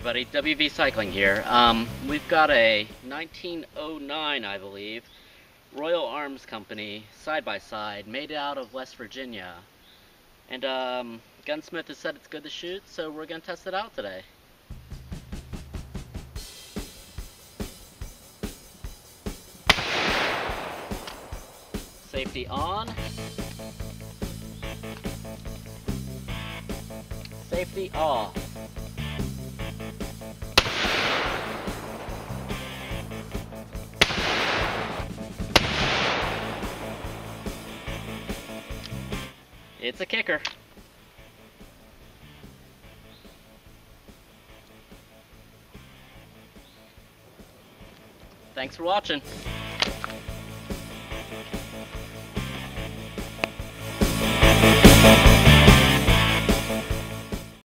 everybody, WV Cycling here. We've got a 1909, I believe, Royal Arms Company side-by-side made out of West Virginia. And Gunsmith has said it's good to shoot, so we're going to test it out today. Safety on. Safety off. It's a kicker. Thanks for watching.